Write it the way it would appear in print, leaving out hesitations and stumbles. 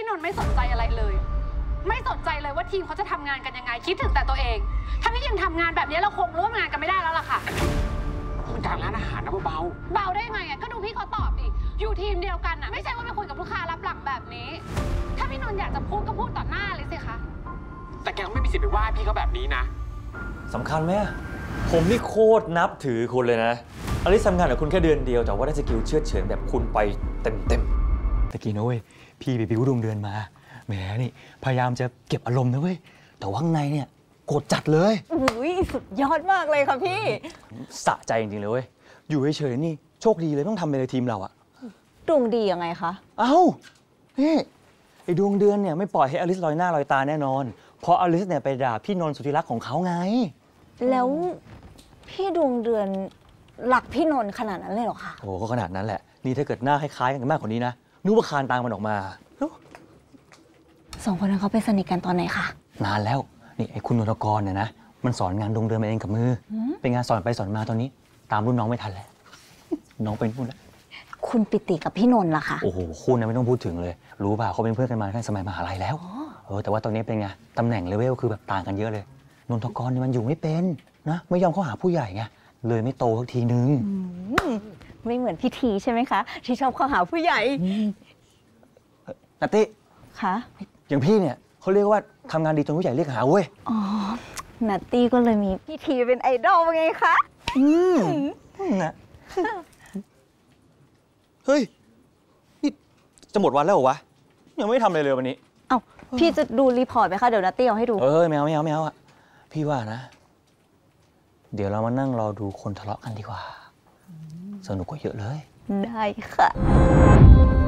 พี่นนท์ไม่สนใจอะไรเลยไม่สนใจเลยว่าทีมเขาจะทำงานกันยังไงคิดถึงแต่ตัวเองถ้าพี่ยังทำงานแบบนี้เราคงร่วมงานกันไม่ได้แล้วล่ะค่ะมันการร้านอาหารนะเบาได้ยังไงอ่ะก็ดูพี่เขาตอบดิอยู่ทีมเดียวกันอ่ะไม่ใช่ว่าไปคุยกับลูกค้ารับหลังแบบนี้ถ้าพี่นนท์อยากจะพูดก็พูดต่อหน้าเลยสิคะแต่แกก็ไม่มีสิทธิ์ไปว่าพี่เขาแบบนี้นะสำคัญไหมผมนี่โคตรนับถือคุณเลยนะอลิซทำงานกับคุณแค่เดือนเดียวแต่ว่าได้สกิลเชื่อเฉือนแบบคุณไปเต็มตะกี้นะเว้ยพี่ไปบิ้วดวงเดือนมาแหมนี่พยายามจะเก็บอารมณ์นะเว้ยแต่ว่าข้างในเนี่ยโกรธจัดเลยอุ้ยสุดยอดมากเลยค่ะพี่สะใจจริงๆเลยเว้ยอยู่เฉยๆนี่โชคดีเลยต้องทำไปเลยทีมเราอะดวงดียังไงคะเอ้านี่ไอ้ดวงเดือนเนี่ยไม่ปล่อยให้อลิซลอยหน้าลอยตาแน่นอนเพราะอลิซเนี่ยไปด่าพี่นนท์สุธิรักของเขาไงแล้วพี่ดวงเดือนหลักพี่นนท์ขนาดนั้นเลยเหรอคะโอ้ก็ขนาดนั้นแหละนี่ถ้าเกิดหน้าคล้ายๆกันมากกว่านี้นะนึกว่าคานตามมันออกมาสองคนนั้นเขาไปสนิทกันตอนไหนคะนานแล้วนี่ไอ้คุณนนทกรเนี่ยนะมันสอนงานดวงเดือนมาเองกับมือเป็นงานสอนไปสอนมาตอนนี้ตามรุ่นน้องไม่ทันแล้วน้องเป็นพูดแล้วคุณปิติกับพี่นนท์ล่ะคะโอ้โหคุณนะไม่ต้องพูดถึงเลยรู้ป่ะเขาเป็นเพื่อนกันมาตั้งสมัยมหาลัยแล้วแต่ว่าตอนนี้เป็นไงตำแหน่งเลเวลคือแบบต่างกันเยอะเลยนนทกรเนี่ยมันอยู่ไม่เป็นนะไม่ยอมเข้าหาผู้ใหญ่ไงเลยไม่โตสักทีนึงไม่เหมือนพี่ทีใช่ไหมคะที่ชอบเข้าหาผู้ใหญ่นัตตี้คะอย่างพี่เนี่ยเขาเรียกว่าทำงานดีจนผู้ใหญ่เรียกหาเว้ยอ๋อนัตตี้ก็เลยมีพี่ทีเป็นไอดอลไงคะนะเฮ้ยนี่จะหมดวันแล้วเหรอวะยังไม่ทำอะไรเลยวันนี้เอ้าพี่จะดูรีพอร์ตไหมคะเดี๋ยวนัตตี้เอาให้ดูไม่เอาอ่ะพี่ว่านะเดี๋ยวเรามานั่งรอดูคนทะเลาะกันดีกว่าสนุกกว่าเยอะเลยได้ค่ะ